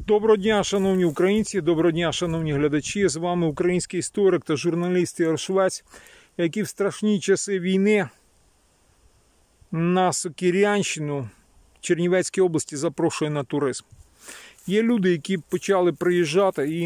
Доброго дня, шановні українці, доброго дня, шановні глядачі. З вами український історик та журналіст Ігор Швець, який в страшні часи війни на Сокирянщину Чернівецькій області запрошує на туризм. Є люди, які почали приїжджати, і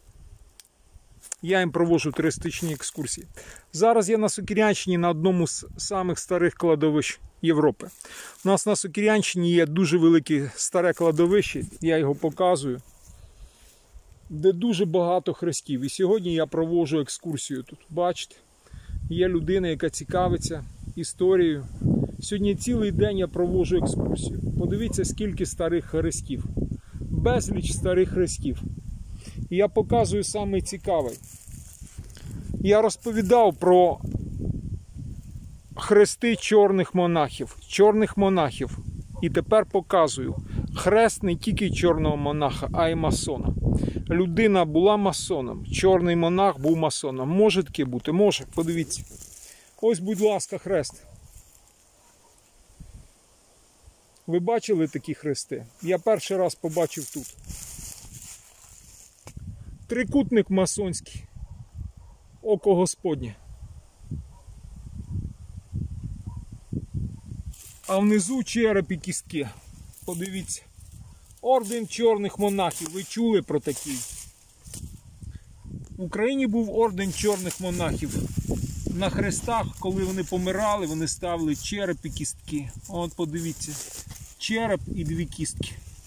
я їм проводжу туристичні екскурсії. Зараз я на Сокирянщині на одному з самих старих кладовищ Європи. У нас на Сокирянщині є дуже велике старе кладовище, я його показую, де дуже багато хрестів. І сьогодні я проводжу екскурсію тут. Бачите, є людина, яка цікавиться історією. Сьогодні цілий день я проводжу екскурсію. Подивіться, скільки старих хрестів. Безліч старих хрестів. І я показую саме цікавий. Я розповідав про хрести чорних монахів. І тепер показую. Хрест не тільки чорного монаха, а й масона. Людина була масоном, чорний монах був масоном. Може таке бути? Може. Подивіться. Ось, будь ласка, хрест. Ви бачили такі хрести? Я перший раз побачив тут. Трикутник масонський. Око Господнє. А внизу череп і кістки. Подивіться. Орден чорних монахів. Ви чули про такий? В Україні був орден чорних монахів. На хрестах, коли вони помирали, вони ставили череп і кістки. От подивіться. Череп і дві кістки.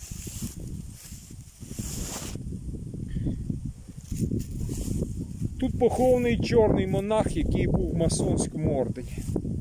Тут похований чорний монах, який був в масонському ордені.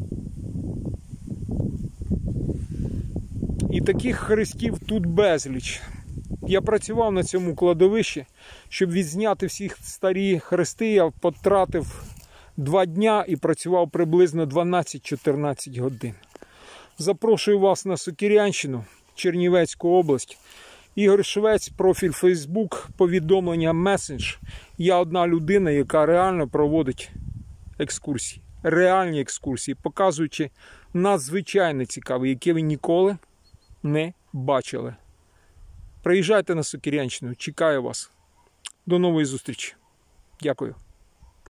І таких хрестів тут безліч. Я працював на цьому кладовищі, щоб відзняти всі старі хрести. Я потратив 2 дня і працював приблизно 12-14 годин. Запрошую вас на Сокирянщину, Чернівецьку область. Ігор Швець, профіль Facebook, повідомлення месендж. Я одна людина, яка реально проводить екскурсії. Реальні екскурсії, показуючи надзвичайно цікаві, які ви ніколи не бачили. Приїжджайте на Сокирянщину, чекаю вас. До нової зустрічі. Дякую.